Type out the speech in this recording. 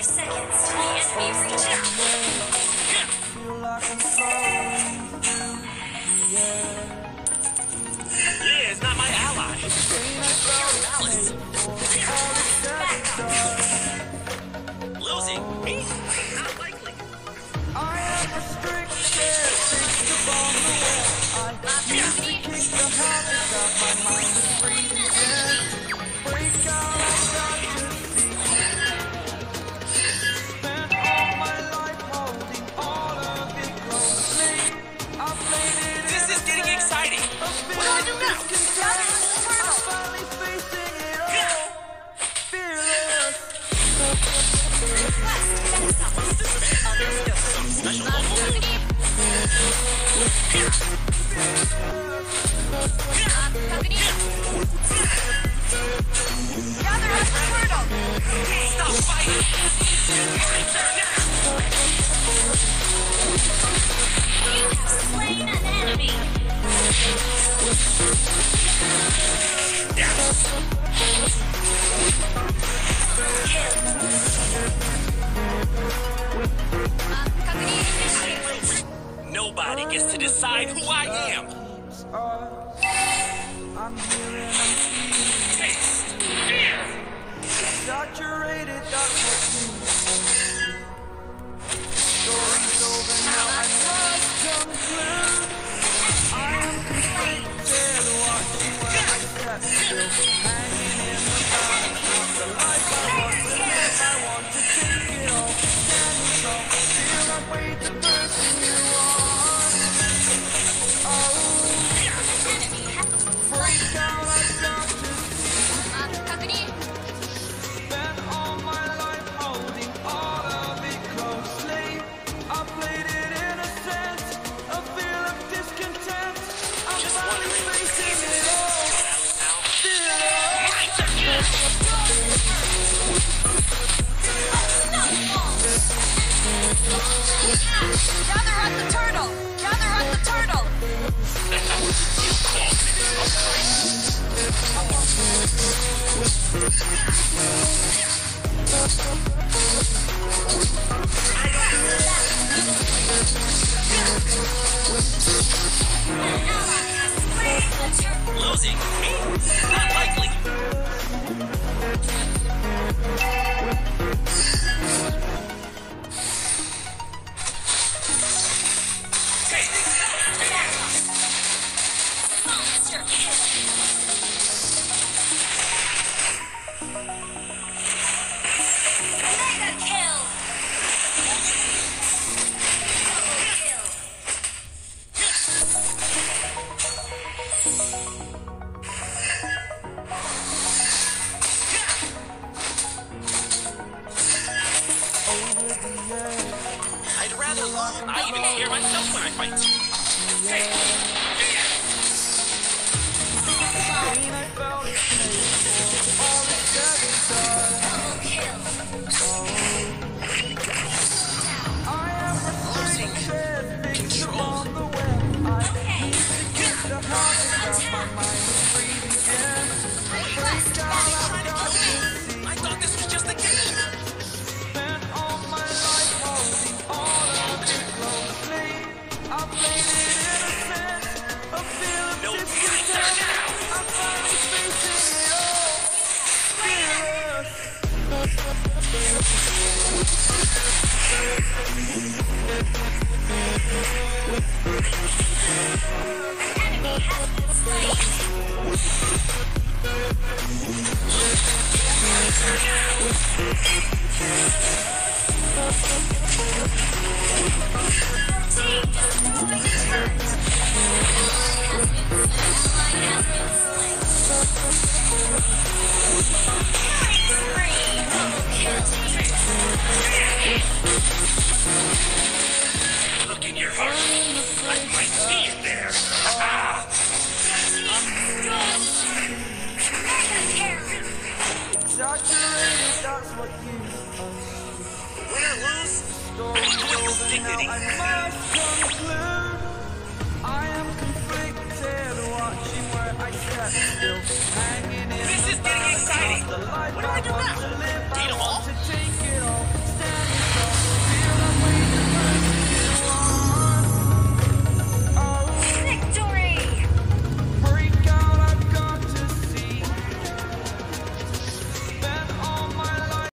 seconds to the enemy reaches. Leah is not my ally. Alice. Losing me? Not likely. I am restricted, fixed upon the web. I used to kick the habits of my mind is free again. Break out, I've got to see. Spent all my life holding all of it closely. I played it. This is getting exciting. What do I do now? I'm finally facing it all. Fearless. Special level? Gather at the portal. Stop fighting! You have slain an enemy. Nobody gets to decide who I am. I'm hearing, I'm seeing. Taste fear. Saturated, that's what you say. Story's over now, I must conclude. I am conflicted, watching where I step still. Hanging in the balance of the life I want to live. I want to take it all, standing tall. Feel I'm way the person you are. Oh, break out, I've got to spend all my life holding all of it closely. I played it innocent, a feel of discontent. I'm Just finally wondering, facing is it this all. now? Gather at the turtle. Gather at the turtle. An ally has slain the turtle. Losing me? Not likely. Monster kill. Mega kill. Double kill. I'd rather lose. I even scare myself when I fight. Hey, Pain I felt is paid for all it's said and done. Double kill. I am restricted, fixed upon the web. I Okay. kick the habits of my mind is free again. Request I've got to see. I thought this was just a game. Spent all my life holding all of it closely. I played it innocent, a feel of No discontent. fighter now. I'm finally facing it all. Fearless. Enemy has been slain. Team destroyed the turret. Ally has been slain. Killing spree. Double kill. Look in your heart. I might see it there. Mega kill. Saturated, that's what you Win or lose, Story's do it with over dignity. now, I must conclude. I am conflicted, watching where I step still. Hanging in This is the getting balance exciting. of the life What do I do want now? to live.